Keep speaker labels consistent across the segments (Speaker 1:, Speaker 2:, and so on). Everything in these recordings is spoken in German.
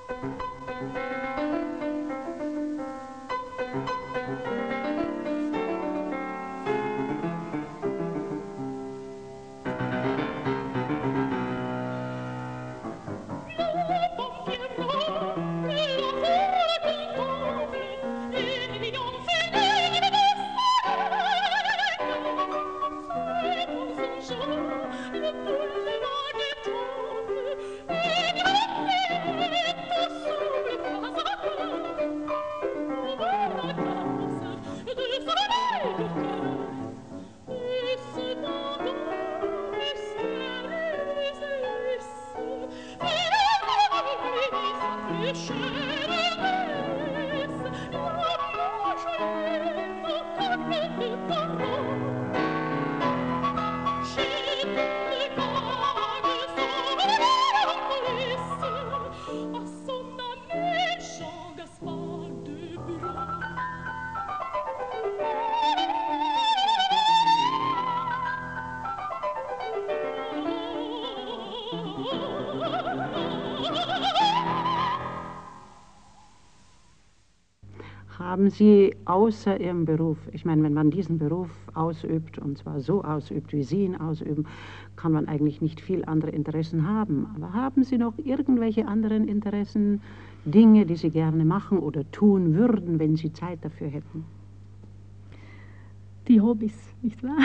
Speaker 1: Haben Sie außer Ihrem Beruf, ich meine, wenn man diesen Beruf ausübt, und zwar so ausübt, wie Sie ihn ausüben, kann man eigentlich nicht viel andere Interessen haben. Aber haben Sie noch irgendwelche anderen Interessen, Dinge, die Sie gerne machen oder tun würden, wenn Sie Zeit dafür hätten?
Speaker 2: Die Hobbys, nicht wahr?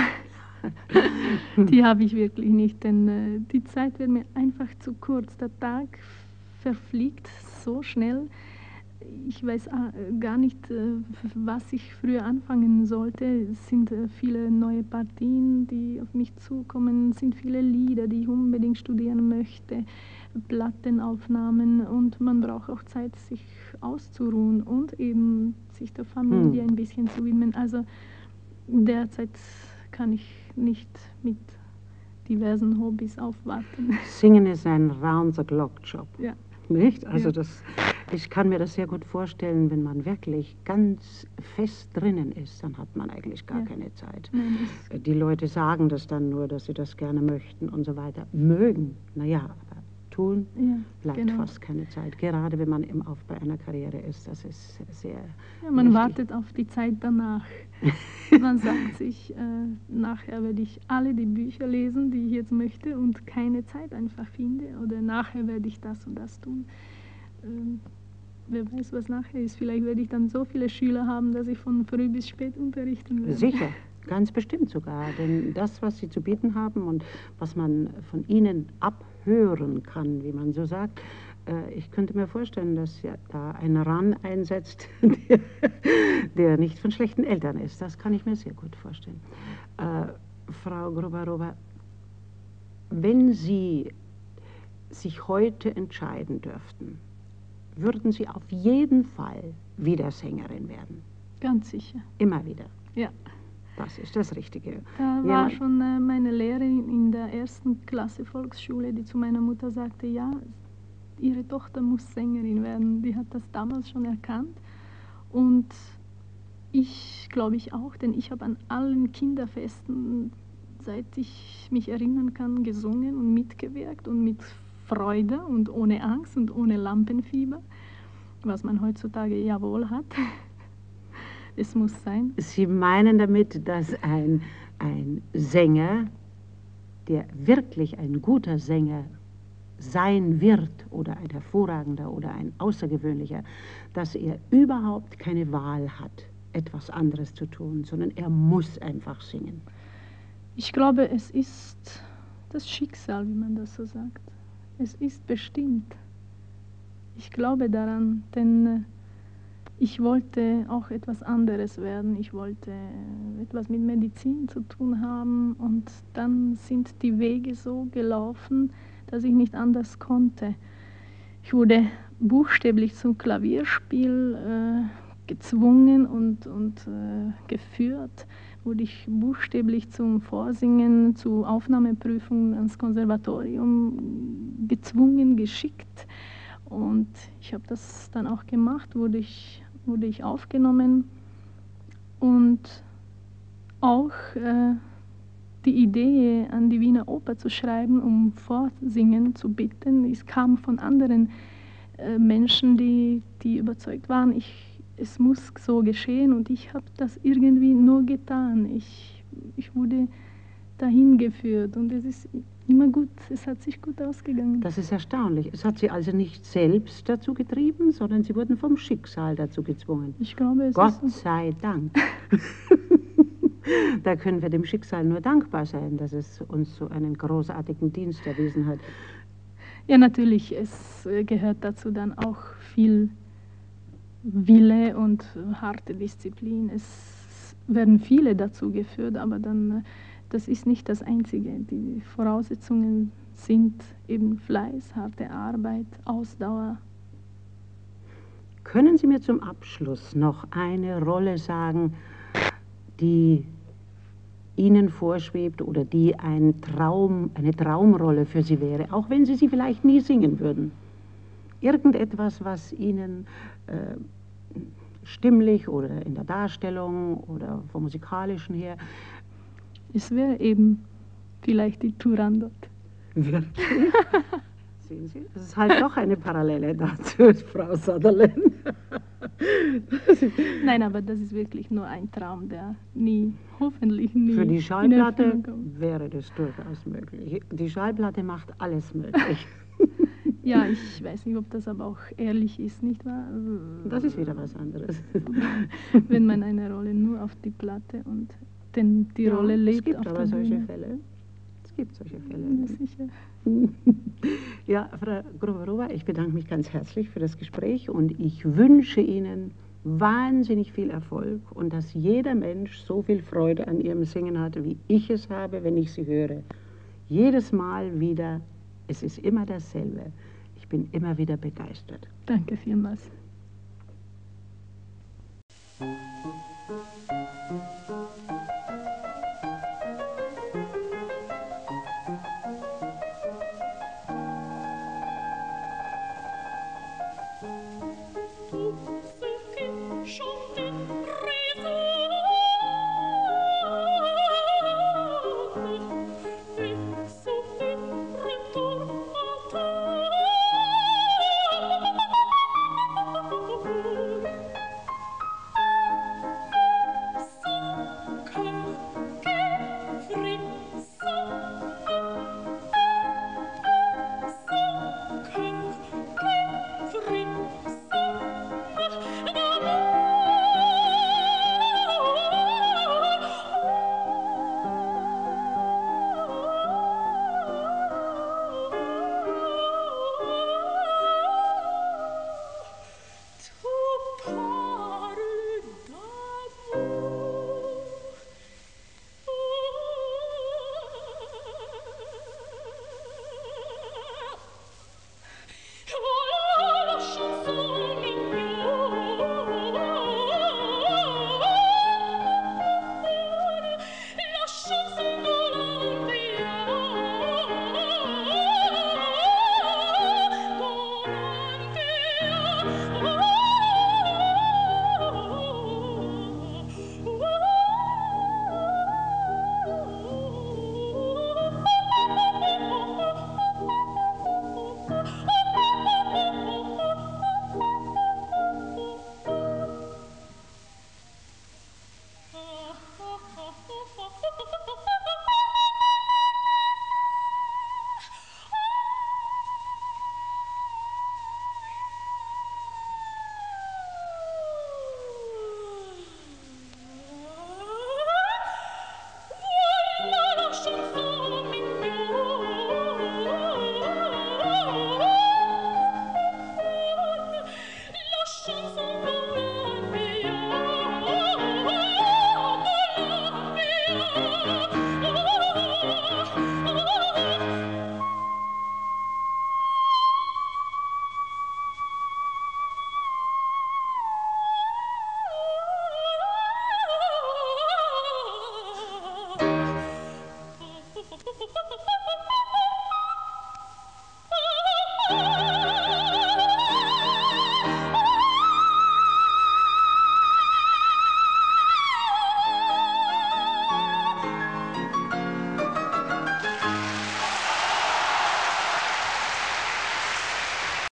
Speaker 2: Die habe ich wirklich nicht, denn die Zeit wird mir einfach zu kurz. Der Tag verfliegt so schnell. Ich weiß gar nicht, was ich früher anfangen sollte. Es sind viele neue Partien, die auf mich zukommen. Es sind viele Lieder, die ich unbedingt studieren möchte, Plattenaufnahmen, und man braucht auch Zeit, sich auszuruhen und eben sich der Familie ein bisschen zu widmen. Also derzeit kann ich nicht mit diversen Hobbys aufwarten.
Speaker 1: Singen ist ein Round-the-Clock-Job.
Speaker 2: Ja.
Speaker 1: Nicht? Also
Speaker 2: Ja.
Speaker 1: Ich kann mir das sehr gut vorstellen, wenn man wirklich ganz fest drinnen ist, dann hat man eigentlich gar keine Zeit.
Speaker 2: Nein,
Speaker 1: die Leute sagen das dann nur, dass sie das gerne möchten und so weiter. Mögen, naja, aber tun bleibt fast keine Zeit. Gerade wenn man im Aufbau einer Karriere ist, das ist sehr
Speaker 2: man
Speaker 1: wichtig.
Speaker 2: wartet auf die Zeit danach. Man sagt sich, nachher werde ich alle die Bücher lesen, die ich jetzt möchte und keine Zeit einfach finde. Oder nachher werde ich das und das tun. Wer weiß, was nachher ist. Vielleicht werde ich dann so viele Schüler haben, dass ich von früh bis spät unterrichten werde.
Speaker 1: Sicher, ganz bestimmt sogar. Denn das, was Sie zu bieten haben und was man von Ihnen abhören kann, wie man so sagt, ich könnte mir vorstellen, dass ja da ein Ran einsetzt, der nicht von schlechten Eltern ist. Das kann ich mir sehr gut vorstellen. Frau Grubarowa, wenn Sie sich heute entscheiden dürften, würden Sie auf jeden Fall wieder Sängerin werden?
Speaker 2: Ganz sicher.
Speaker 1: Immer wieder?
Speaker 2: Ja.
Speaker 1: Das ist das Richtige.
Speaker 2: Da war schon meine Lehrerin in der 1. Klasse Volksschule, die zu meiner Mutter sagte, ja, ihre Tochter muss Sängerin werden. Die hat das damals schon erkannt. Und ich glaube ich auch, denn ich habe an allen Kinderfesten, seit ich mich erinnern kann, gesungen und mitgewirkt und mit Freude und ohne Angst und ohne Lampenfieber, was man heutzutage ja wohl hat. Es muss sein.
Speaker 1: Sie meinen damit, dass ein Sänger, der wirklich ein guter Sänger sein wird oder ein hervorragender oder ein außergewöhnlicher, dass er überhaupt keine Wahl hat, etwas anderes zu tun, sondern er muss einfach singen?
Speaker 2: Ich glaube, es ist das Schicksal, wie man das so sagt. Es ist bestimmt. Ich glaube daran, denn ich wollte auch etwas anderes werden. Ich wollte etwas mit Medizin zu tun haben und dann sind die Wege so gelaufen, dass ich nicht anders konnte. Ich wurde buchstäblich zum Klavierspiel gezwungen und geführt, wurde ich buchstäblich zum Vorsingen, zu Aufnahmeprüfungen ans Konservatorium gezwungen, geschickt. Und ich habe das dann auch gemacht, wurde ich aufgenommen. Und auch die Idee, an die Wiener Oper zu schreiben, um Vorsingen zu bitten, es kam von anderen Menschen, die überzeugt waren, es muss so geschehen und ich habe das irgendwie nur getan. Ich wurde dahin geführt und es ist immer gut, es hat sich gut ausgegangen.
Speaker 1: Das ist erstaunlich. Es hat Sie also nicht selbst dazu getrieben, sondern Sie wurden vom Schicksal dazu gezwungen.
Speaker 2: Ich glaube, es
Speaker 1: Gott
Speaker 2: ist so.
Speaker 1: sei Dank. Da können wir dem Schicksal nur dankbar sein, dass es uns so einen großartigen Dienst erwiesen hat.
Speaker 2: Ja, natürlich, es gehört dazu dann auch viel Wille und harte Disziplin. Es werden viele dazu geführt, aber dann, das ist nicht das Einzige. Die Voraussetzungen sind eben Fleiß, harte Arbeit, Ausdauer.
Speaker 1: Können Sie mir zum Abschluss noch eine Rolle sagen, die Ihnen vorschwebt oder die eine Traumrolle für Sie wäre, auch wenn Sie sie vielleicht nie singen würden? Irgendetwas, was Ihnen stimmlich oder in der Darstellung oder vom Musikalischen her...
Speaker 2: Es wäre eben vielleicht die Turandot.
Speaker 1: Wirklich? Sehen Sie, das ist halt doch eine Parallele dazu, Frau Sutherland.
Speaker 2: Nein, aber das ist wirklich nur ein Traum, der hoffentlich nie
Speaker 1: Für die
Speaker 2: in
Speaker 1: Schallplatte
Speaker 2: Erfüllung kommt.
Speaker 1: wäre das durchaus möglich. Die Schallplatte macht alles möglich.
Speaker 2: Ja, ich weiß nicht, ob das aber auch ehrlich ist, nicht wahr?
Speaker 1: Das ist wieder was anderes.
Speaker 2: Wenn man eine Rolle nur auf die Platte und die Rolle lebt
Speaker 1: es gibt
Speaker 2: auf
Speaker 1: aber
Speaker 2: der
Speaker 1: solche
Speaker 2: Bühne.
Speaker 1: Fälle. Es gibt solche Fälle.
Speaker 2: Ja, sicher.
Speaker 1: Ja, Frau Gruberova, ich bedanke mich ganz herzlich für das Gespräch und ich wünsche Ihnen wahnsinnig viel Erfolg und dass jeder Mensch so viel Freude an Ihrem Singen hat, wie ich es habe, wenn ich Sie höre. Jedes Mal wieder, es ist immer dasselbe. Ich bin immer wieder begeistert.
Speaker 2: Danke vielmals.